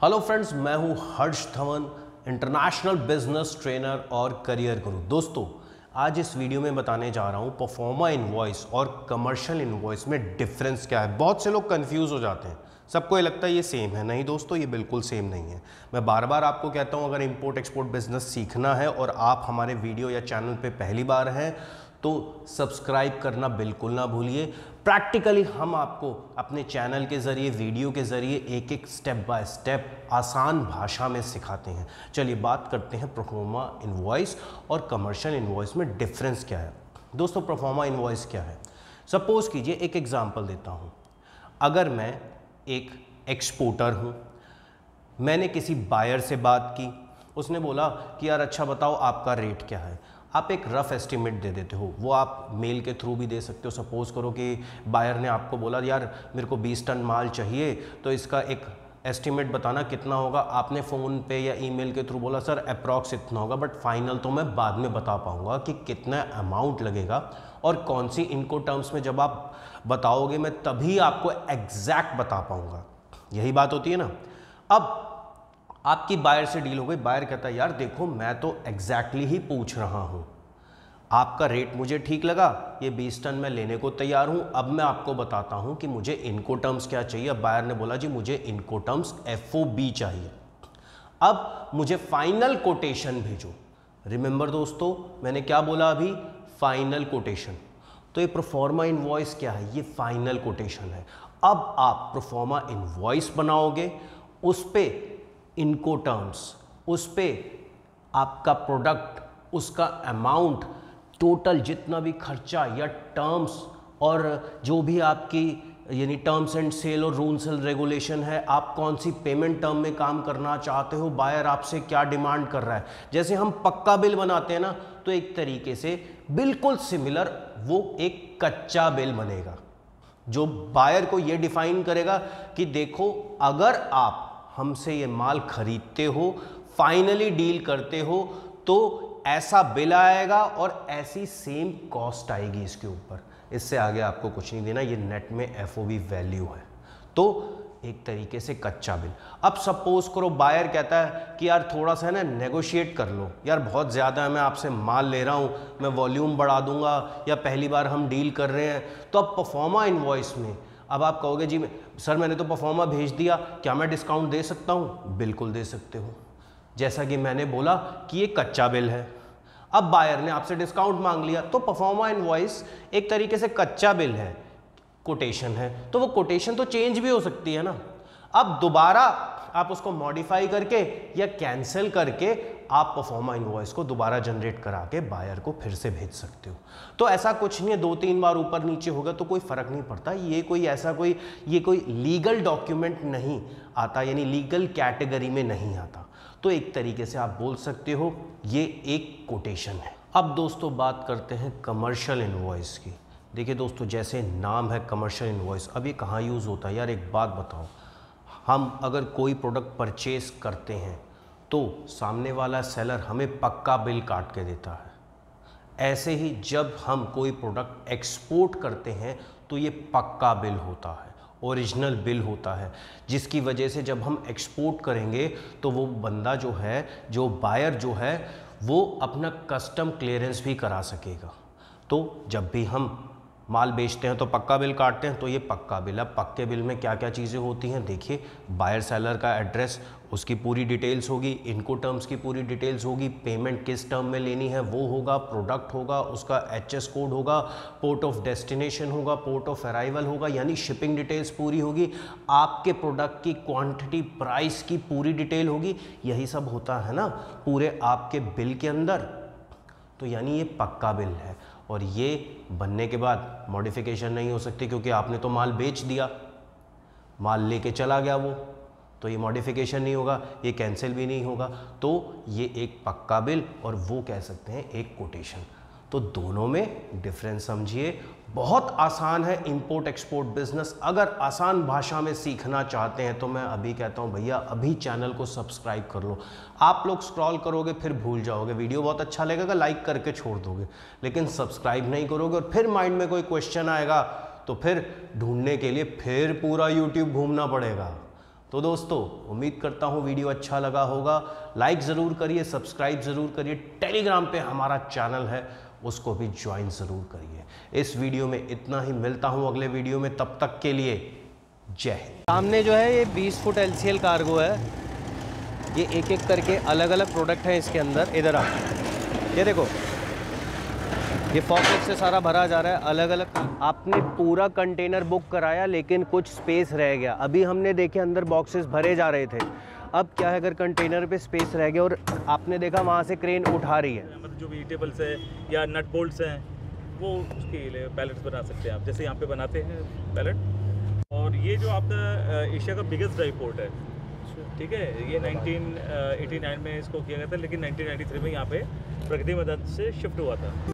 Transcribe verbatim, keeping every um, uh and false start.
Hello friends, मैं हूं Harsh Dhawan, international business trainer और करियर गुरु। दोस्तों, आज इस वीडियो में बताने जा रहा हूं परफॉर्मा इनवॉइस और कमर्शियल इनवॉइस में डिफरेंस क्या है। बहुत से लोग कंफ्यूज हो जाते हैं, सबको ये लगता है ये सेम है। नहीं दोस्तों, ये बिल्कुल सेम नहीं है। मैं बार बार आपको कहता हूं, अगर इंपोर्ट एक्सपोर्ट बिजनेस सीखना है और आप हमारे वीडियो या चैनल पे पहली बार हैं तो सब्सक्राइब करना बिल्कुल ना भूलिए। प्रैक्टिकली हम आपको अपने चैनल के ज़रिए, वीडियो के ज़रिए एक एक स्टेप बाय स्टेप आसान भाषा में सिखाते हैं। चलिए बात करते हैं परफॉर्मा इनवॉइस और कमर्शियल इनवॉइस में डिफरेंस क्या है। दोस्तों, परफॉर्मा इनवॉइस क्या है? सपोज कीजिए, एक एग्जांपल देता हूं। अगर मैं एक एक्सपोर्टर हूं, मैंने किसी बायर से बात की, उसने बोला कि यार अच्छा बताओ आपका रेट क्या है। आप एक रफ एस्टिमेट दे देते हो, वो आप मेल के थ्रू भी दे सकते हो। सपोज करो कि बायर ने आपको बोला यार मेरे को बीस टन माल चाहिए, तो इसका एक एस्टिमेट बताना कितना होगा। आपने फ़ोन पे या ईमेल के थ्रू बोला सर अप्रॉक्स इतना होगा, बट फाइनल तो मैं बाद में बता पाऊँगा कि कितना अमाउंट लगेगा और कौन सी इनको टर्म्स में जब आप बताओगे मैं तभी आपको एग्जैक्ट बता पाऊँगा। यही बात होती है ना। अब आपकी बायर से डील हो गई। बायर कहता है यार देखो मैं तो एग्जैक्टली ही पूछ रहा हूं, आपका रेट मुझे ठीक लगा, ये बीस टन मैं लेने को तैयार हूं। अब मैं आपको बताता हूं कि मुझे इनको टर्म्स क्या चाहिए। बायर ने बोला जी मुझे इनको टर्म्स एफ ओ बी चाहिए। अब मुझे फाइनल कोटेशन भेजो। रिमेंबर दोस्तों, मैंने क्या बोला अभी? Final quotation. तो ये प्रोफॉर्मा इनवॉइस क्या है? ये फाइनल कोटेशन है। अब आप प्रोफॉर्मा इनवॉइस बनाओगे, उस पे इनको टर्म्स, उस पे आपका प्रोडक्ट, उसका अमाउंट, टोटल जितना भी खर्चा या टर्म्स और जो भी आपकी यानी टर्म्स एंड सेल और रूल्स एंड रेगुलेशन है, आप कौन सी पेमेंट टर्म में काम करना चाहते हो, बायर आपसे क्या डिमांड कर रहा है। जैसे हम पक्का बिल बनाते हैं ना, तो एक तरीके से बिल्कुल सिमिलर वो एक कच्चा बिल बनेगा जो बायर को ये डिफाइन करेगा कि देखो अगर आप हमसे ये माल खरीदते हो, फाइनली डील करते हो, तो ऐसा बिल आएगा और ऐसी सेम कॉस्ट आएगी इसके ऊपर। इससे आगे आपको कुछ नहीं देना, ये नेट में एफ ओ बी वैल्यू है। तो एक तरीके से कच्चा बिल। अब सपोज करो बायर कहता है कि यार थोड़ा सा है ना नेगोशिएट कर लो, यार बहुत ज़्यादा है, मैं आपसे माल ले रहा हूँ, मैं वॉल्यूम बढ़ा दूंगा, या पहली बार हम डील कर रहे हैं। तो अब परफॉर्मा इनवॉइस में अब आप कहोगे जी सर मैंने तो परफॉर्मा भेज दिया, क्या मैं डिस्काउंट दे सकता हूँ? बिल्कुल दे सकते हो। जैसा कि मैंने बोला कि ये कच्चा बिल है। अब बायर ने आपसे डिस्काउंट मांग लिया, तो परफॉर्मा इनवॉइस एक तरीके से कच्चा बिल है, कोटेशन है। तो वो कोटेशन तो चेंज भी हो सकती है ना। अब दोबारा आप उसको मॉडिफाई करके या कैंसिल करके आप परफॉर्मा इनवॉइस को दोबारा जनरेट करा के बायर को फिर से भेज सकते हो। तो ऐसा कुछ नहीं है, दो तीन बार ऊपर नीचे होगा तो कोई फर्क नहीं पड़ता। ये कोई ऐसा कोई ये कोई लीगल डॉक्यूमेंट नहीं आता, यानी लीगल कैटेगरी में नहीं आता। तो एक तरीके से आप बोल सकते हो ये एक कोटेशन है। अब दोस्तों बात करते हैं कमर्शियल इनवॉइस की। देखिए दोस्तों, जैसे नाम है कमर्शियल इनवॉइस, अब ये कहाँ यूज़ होता है? यार एक बात बताओ, हम अगर कोई प्रोडक्ट परचेस करते हैं तो सामने वाला सेलर हमें पक्का बिल काट के देता है। ऐसे ही जब हम कोई प्रोडक्ट एक्सपोर्ट करते हैं तो ये पक्का बिल होता है, ओरिजिनल बिल होता है, जिसकी वजह से जब हम एक्सपोर्ट करेंगे तो वो बंदा जो है, जो बायर जो है, वो अपना कस्टम क्लियरेंस भी करा सकेगा। तो जब भी हम माल बेचते हैं तो पक्का बिल काटते हैं, तो ये पक्का बिल। अब पक्के बिल में क्या क्या चीज़ें होती हैं देखिए, बायर सेलर का एड्रेस, उसकी पूरी डिटेल्स होगी, इनको टर्म्स की पूरी डिटेल्स होगी, पेमेंट किस टर्म में लेनी है वो होगा, प्रोडक्ट होगा, उसका एच एस कोड होगा, पोर्ट ऑफ डेस्टिनेशन होगा, पोर्ट ऑफ अराइवल होगा, यानी शिपिंग डिटेल्स पूरी होगी, आपके प्रोडक्ट की क्वांटिटी, प्राइस की पूरी डिटेल होगी। यही सब होता है ना पूरे आपके बिल के अंदर। तो यानी ये पक्का बिल है और ये बनने के बाद मॉडिफिकेशन नहीं हो सकती, क्योंकि आपने तो माल बेच दिया, माल लेके चला गया वो, तो ये मॉडिफिकेशन नहीं होगा, ये कैंसिल भी नहीं होगा। तो ये एक पक्का बिल और वो कह सकते हैं एक कोटेशन। तो दोनों में डिफरेंस समझिए। बहुत आसान है इंपोर्ट एक्सपोर्ट बिजनेस। अगर आसान भाषा में सीखना चाहते हैं तो मैं अभी कहता हूं भैया अभी चैनल को सब्सक्राइब कर लो। आप लोग स्क्रॉल करोगे फिर भूल जाओगे, वीडियो बहुत अच्छा लगेगा लाइक करके छोड़ दोगे, लेकिन सब्सक्राइब नहीं करोगे और फिर माइंड में कोई क्वेश्चन आएगा तो फिर ढूंढने के लिए फिर पूरा यूट्यूब घूमना पड़ेगा। तो दोस्तों उम्मीद करता हूँ वीडियो अच्छा लगा होगा। लाइक ज़रूर करिए, सब्सक्राइब ज़रूर करिए, टेलीग्राम पे हमारा चैनल है उसको भी ज्वाइन ज़रूर करिए। इस वीडियो में इतना ही, मिलता हूँ अगले वीडियो में, तब तक के लिए जय हिंद। सामने जो है ये बीस foot L C L cargo है, ये एक एक करके अलग अलग प्रोडक्ट हैं इसके अंदर। इधर आ, ये देखो, ये फॉकलिफ्ट से सारा भरा जा रहा है अलग अलग। आपने पूरा कंटेनर बुक कराया लेकिन कुछ स्पेस रह गया, अभी हमने देखे अंदर बॉक्सेस भरे जा रहे थे। अब क्या है, अगर कंटेनर पे स्पेस रह गया और आपने देखा वहाँ से क्रेन उठा रही है, मतलब जो वेजिटेबल्स है या नट बोल्ट्स हैं वो उसके लिए पैलेट्स बना सकते हैं आप, जैसे यहाँ पे बनाते हैं पैलेट। और ये जो आपका एशिया का बिगेस्ट ड्राई पोर्ट है, ठीक है, ये नाइनटीन एटी नाइन में इसको किया गया था, लेकिन नाइनटीन नाइंटी थ्री में यहाँ पे प्रगति मदद से शिफ्ट हुआ था।